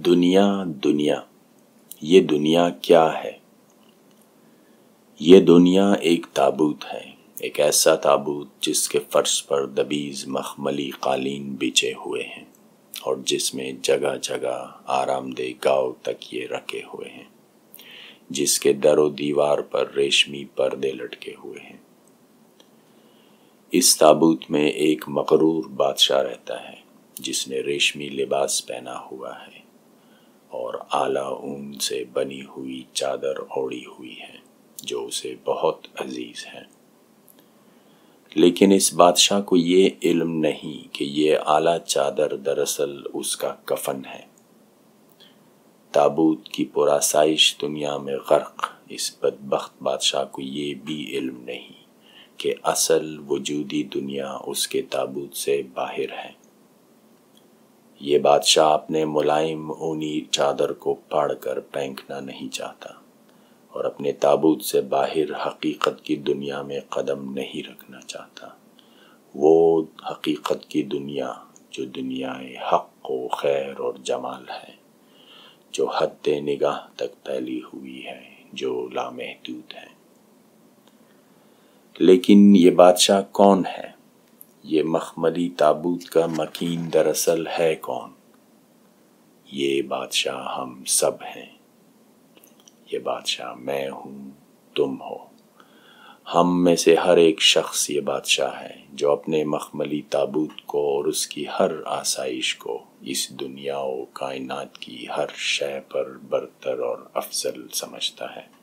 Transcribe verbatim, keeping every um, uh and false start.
दुनिया दुनिया ये दुनिया क्या है। ये दुनिया एक ताबूत है, एक ऐसा ताबूत जिसके फर्श पर दबीज मखमली कालीन बिछे हुए हैं और जिसमें जगह जगह आरामदेह गाँव तक ये रखे हुए हैं, जिसके दरो दीवार पर रेशमी पर्दे लटके हुए हैं। इस ताबूत में एक मकरूर बादशाह रहता है जिसने रेशमी लिबास पहना हुआ है और आला ऊन से बनी हुई चादर ओढ़ी हुई है जो उसे बहुत अजीज है। लेकिन इस बादशाह को ये इल्म नहीं कि ये आला चादर दरअसल उसका कफन है। ताबूत की पुरासाइश दुनिया में गर्क इस बदबख्त बादशाह को ये भी इल्म नहीं कि असल वजूदी दुनिया उसके ताबूत से बाहर है। ये बादशाह अपने मुलायम ऊनी चादर को फाड़कर फेंकना नहीं चाहता और अपने ताबूत से बाहर हकीकत की दुनिया में कदम नहीं रखना चाहता। वो हकीकत की दुनिया जो दुनियाए हक़ व खैर और जमाल है, जो हद्दे निगाह तक फैली हुई है, जो लामहदूद है। लेकिन ये बादशाह कौन है? ये मखमली ताबूत का मकीन दरअसल है कौन? ये बादशाह हम सब हैं। ये बादशाह मैं हूँ, तुम हो। हम में से हर एक शख्स ये बादशाह है जो अपने मखमली ताबूत को और उसकी हर आसाइश को इस दुनिया और कायनात की हर शय पर बरतर और अफजल समझता है।